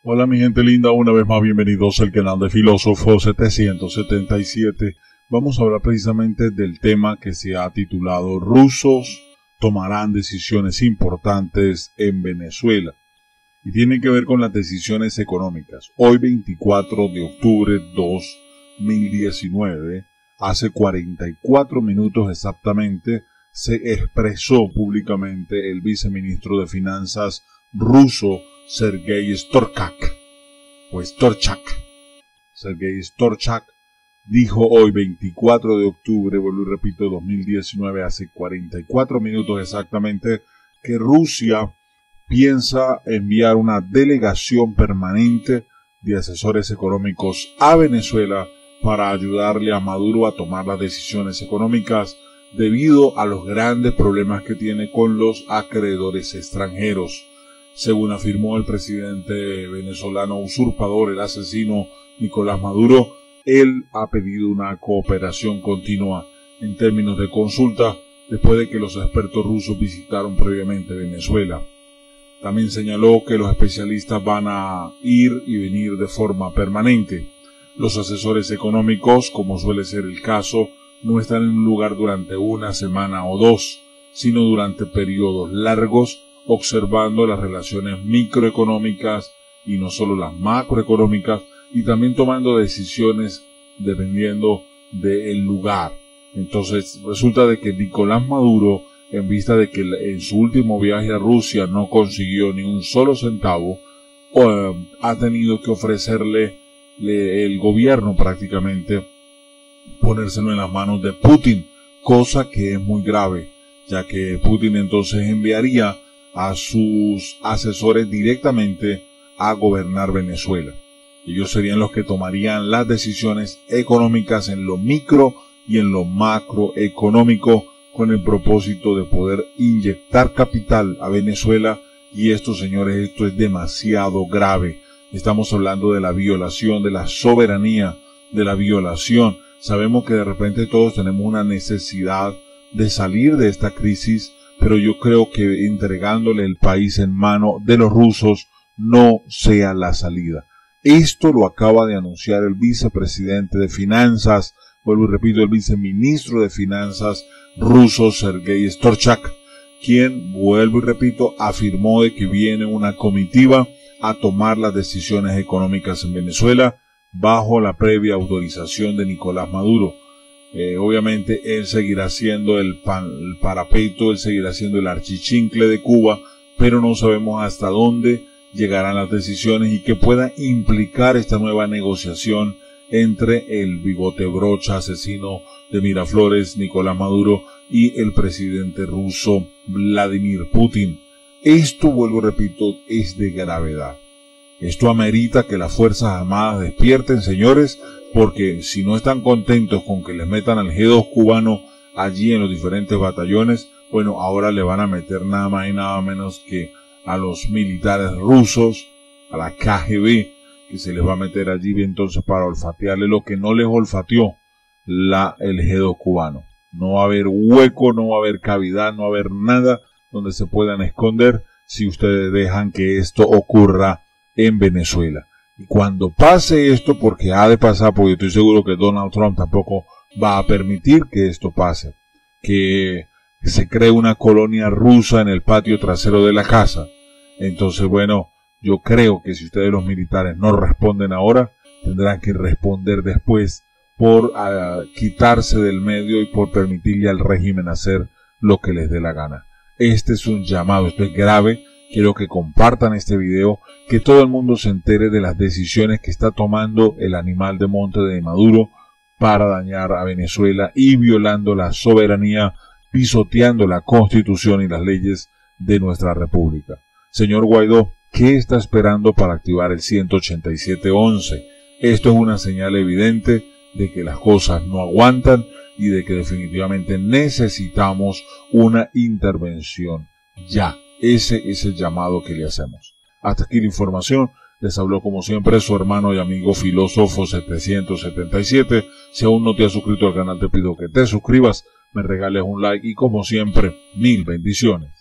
Hola mi gente linda, una vez más bienvenidos al canal de Filósofo 777. Vamos a hablar precisamente del tema que se ha titulado Rusos tomarán decisiones importantes en Venezuela. Y tiene que ver con las decisiones económicas. Hoy 24 de octubre 2019, hace 44 minutos exactamente, se expresó públicamente el viceministro de Finanzas ruso Sergei Storchak. Sergei Storchak dijo hoy 24 de octubre, vuelvo y repito, 2019, hace 44 minutos exactamente, que Rusia piensa enviar una delegación permanente de asesores económicos a Venezuela para ayudarle a Maduro a tomar las decisiones económicas debido a los grandes problemas que tiene con los acreedores extranjeros. Según afirmó el presidente venezolano usurpador, el asesino Nicolás Maduro, él ha pedido una cooperación continua en términos de consulta después de que los expertos rusos visitaron previamente Venezuela. También señaló que los especialistas van a ir y venir de forma permanente. Los asesores económicos, como suele ser el caso, no están en un lugar durante una semana o dos, sino durante periodos largos, observando las relaciones microeconómicas y no solo las macroeconómicas, y también tomando decisiones dependiendo del lugar. Entonces resulta de que Nicolás Maduro, en vista de que en su último viaje a Rusia no consiguió ni un solo centavo, ha tenido que ofrecerle el gobierno prácticamente, ponérselo en las manos de Putin, cosa que es muy grave, ya que Putin entonces enviaría a sus asesores directamente a gobernar Venezuela. Ellos serían los que tomarían las decisiones económicas en lo micro y en lo macroeconómico, con el propósito de poder inyectar capital a Venezuela. Y esto, señores, esto es demasiado grave. Estamos hablando de la violación de la soberanía, de la violación. Sabemos que de repente todos tenemos una necesidad de salir de esta crisis, pero yo creo que entregándole el país en mano de los rusos no sea la salida. Esto lo acaba de anunciar el vicepresidente de Finanzas, vuelvo y repito, el viceministro de Finanzas ruso Sergei Storchak, quien, vuelvo y repito, afirmó de que viene una comitiva a tomar las decisiones económicas en Venezuela bajo la previa autorización de Nicolás Maduro. Obviamente él seguirá siendo el parapeto, él seguirá siendo el archichincle de Cuba, pero no sabemos hasta dónde llegarán las decisiones y que pueda implicar esta nueva negociación entre el bigote brocha asesino de Miraflores, Nicolás Maduro, y el presidente ruso Vladimir Putin. Esto, vuelvo y repito, es de gravedad. Esto amerita que las Fuerzas Armadas despierten, señores, porque si no están contentos con que les metan al G2 cubano allí en los diferentes batallones, bueno, ahora le van a meter nada más y nada menos que a los militares rusos, a la KGB, que se les va a meter allí entonces para olfatearle lo que no les olfateó el G2 cubano. No va a haber hueco, no va a haber cavidad, no va a haber nada donde se puedan esconder si ustedes dejan que esto ocurra en Venezuela. Y cuando pase esto, porque ha de pasar, porque estoy seguro que Donald Trump tampoco va a permitir que esto pase, que se cree una colonia rusa en el patio trasero de la casa. Entonces, bueno, yo creo que si ustedes los militares no responden ahora, tendrán que responder después por quitarse del medio y por permitirle al régimen hacer lo que les dé la gana. Este es un llamado, esto es grave. Quiero que compartan este video, que todo el mundo se entere de las decisiones que está tomando el animal de monte de Maduro para dañar a Venezuela y violando la soberanía, pisoteando la Constitución y las leyes de nuestra República. Señor Guaidó, ¿qué está esperando para activar el 187.11? Esto es una señal evidente de que las cosas no aguantan y de que definitivamente necesitamos una intervención ya. Ese es el llamado que le hacemos. Hasta aquí la información. Les habló como siempre su hermano y amigo Filósofo 777. Si aún no te has suscrito al canal, te pido que te suscribas, me regales un like y como siempre, 1000 bendiciones.